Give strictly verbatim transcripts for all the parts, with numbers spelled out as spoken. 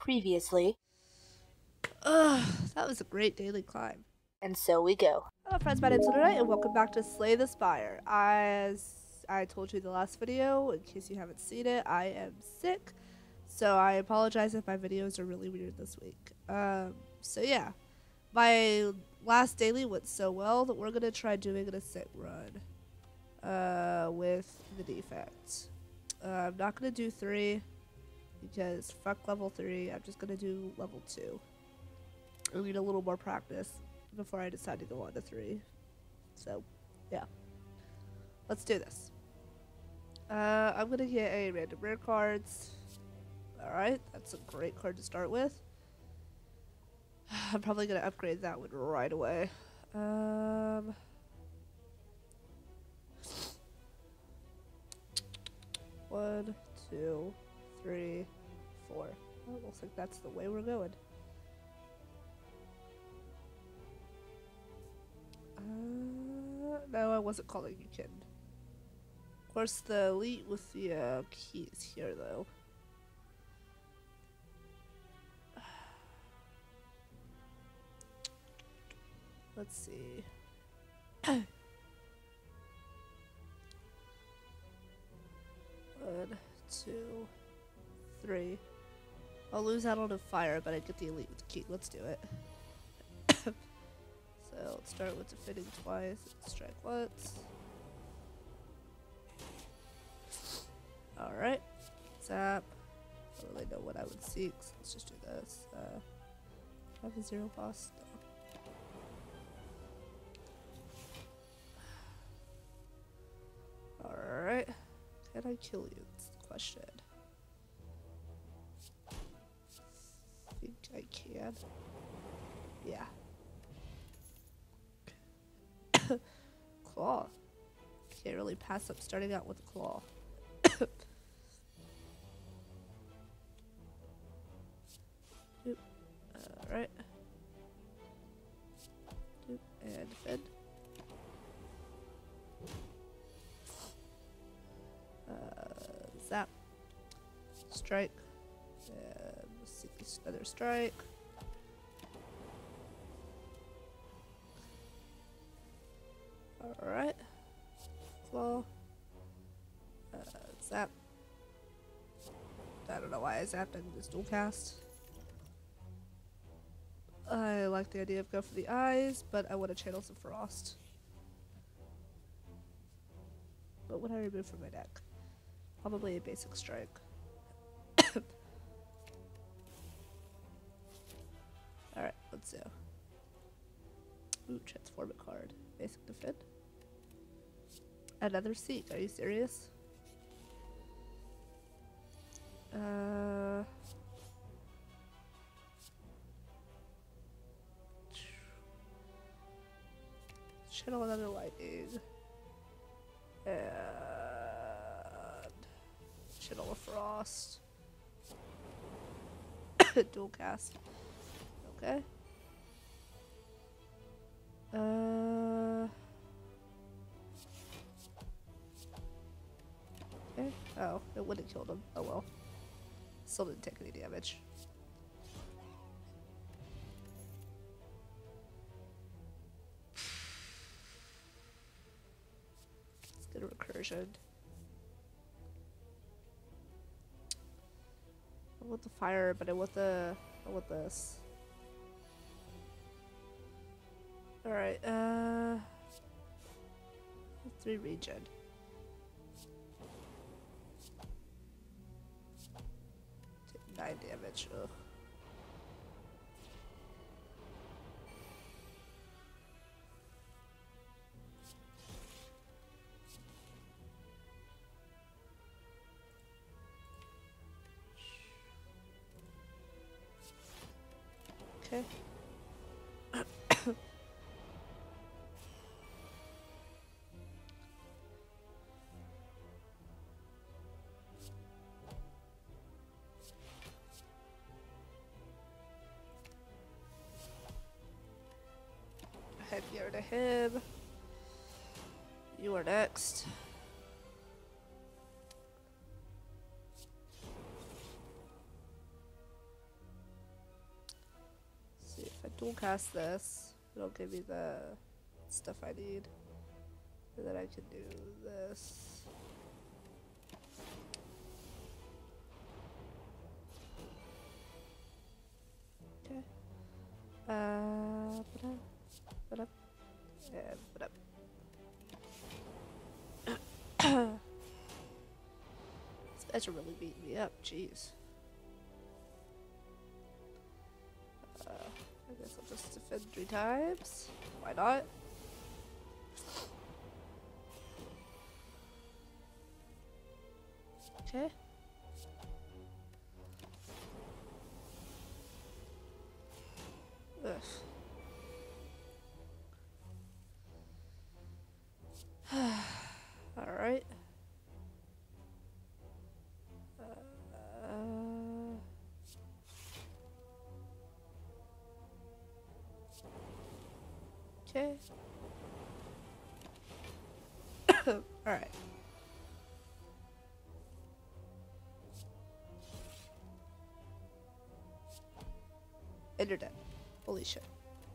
Previously, Ugh, that was a great daily climb. and so we go. Hello friends, my name's Lunernight and welcome back to Slay the Spire. As I told you in the last video, in case you haven't seen it, I am sick. So I apologize if my videos are really weird this week. Um, so yeah, my last daily went so well that we're going to try doing an ascent run uh, with the Defect. Uh, I'm not going to do three because fuck level three, I'm just going to do level two. I need a little more practice before I decide to go on to three. So, yeah. Let's do this. Uh, I'm gonna get a random rare cards. Alright, that's a great card to start with. I'm probably gonna upgrade that one right away. Um... One, two, three, four. Oh, looks like that's the way we're going. Uh, no, I wasn't calling you kitten. Of course, the elite with the uh, key is here, though. Let's see. One, two, three. I'll lose out on a fire, but I get the elite with the key. Let's do it. So let's start with defending twice, strike once. Alright. Zap. I don't really know what I would seek, so let's just do this. Uh, I have a zero boss. No. Alright. Can I kill you? That's the question. I think I can. Yeah. Claw. Can't really pass up starting out with a claw. Doop. Alright. Doop. And defend. Uh, zap. Strike. And let's see another strike. Alright. Claw. Uh, zap. I don't know why I zapped. I can just dual cast. I like the idea of go for the eyes, but I want to channel some frost. What would I remove from my deck? Probably a basic strike. Alright, let's do. Ooh, transform a card. Basic defend. Another seat. Are you serious? Uh. Channel another lightning. And channel a frost. Dual cast. Okay. Uh. Okay. Oh, it would have killed him. Oh well. Still didn't take any damage. Let's get a recursion. I want the fire, but I want the. I want this. Alright, uh. Three regen. Take nine damage. Ugh. Okay. Head here to him. You are next. dual cast this. It'll give me the stuff I need. And then I can do this. Okay. Uh, put up, put up, and put up. These guys are really beating me up, jeez. Uh, I guess I'll just defend three times. Why not? Okay. Ugh. All right. Uh, okay. All right. And you're dead. Holy shit.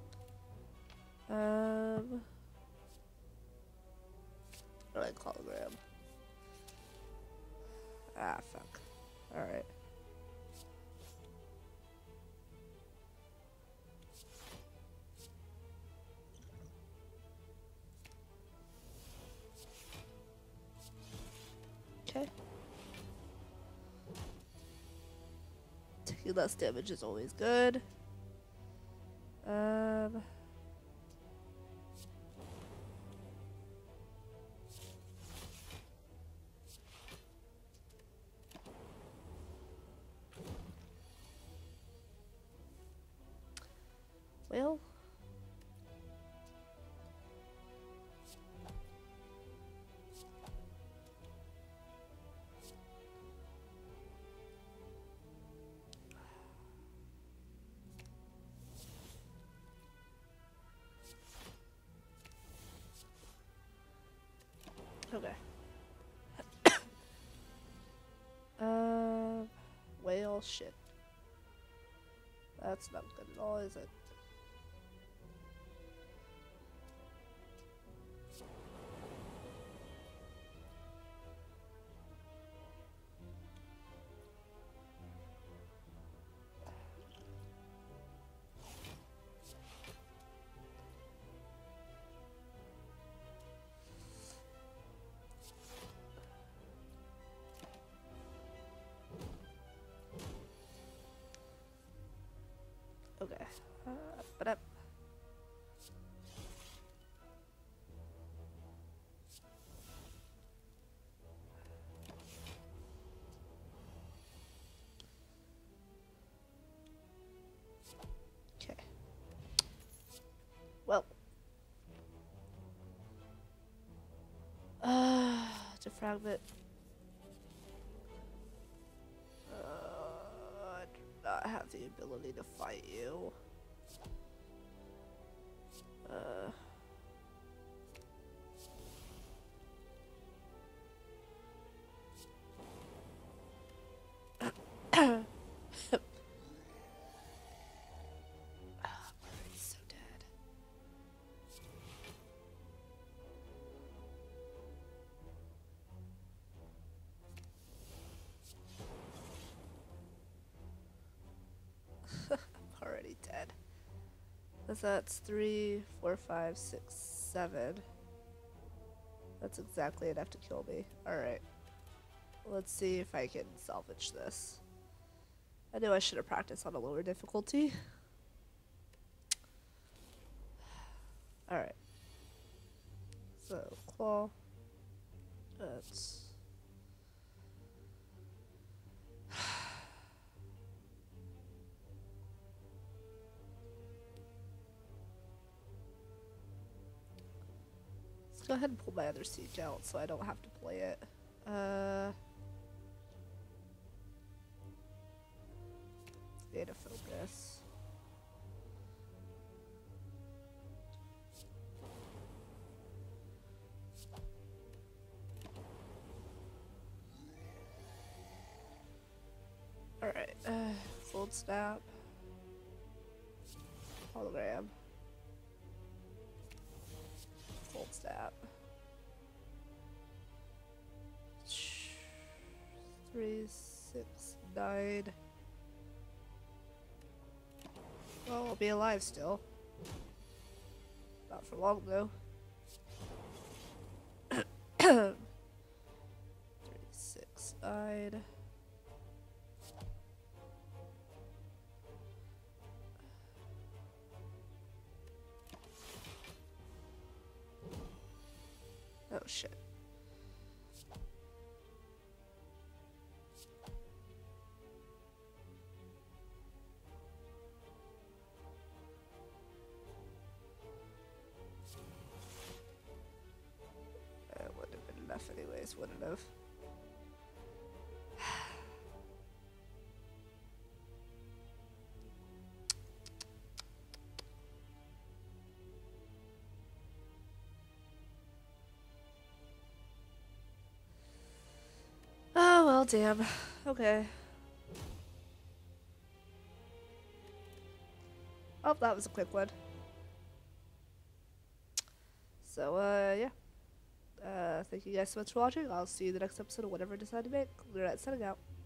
Um. I like hologram. Ah, fuck. Alright. Okay. Taking less damage is always good. Um. Well. Okay. Uh, whale shit. That's not good at all, is it? Okay. Uh, but up. Okay. Well. Uh, to fragment. Uh, I do not have the ability to fight you. Uh. He's so dead. I'm already dead. Cause that's three, four, five, six, seven. That's exactly enough to kill me. Alright. Let's see if I can salvage this. I knew I should have practiced on a lower difficulty. Alright. So, claw. That's... Let's go ahead and pull my other siege out so I don't have to play it. Uh... Data focus. Alright, uh, fold snap. hologram. Full stat. Three, six, nine. Well, we'll be alive still. Not for long though. Three, six, nine. Oh shit. That wouldn't have been enough anyways, wouldn't have. Oh well, damn. Okay. Oh, that was a quick one. So, uh, yeah. Uh, thank you guys so much for watching. I'll see you in the next episode of whatever I decide to make. Lunernight setting out.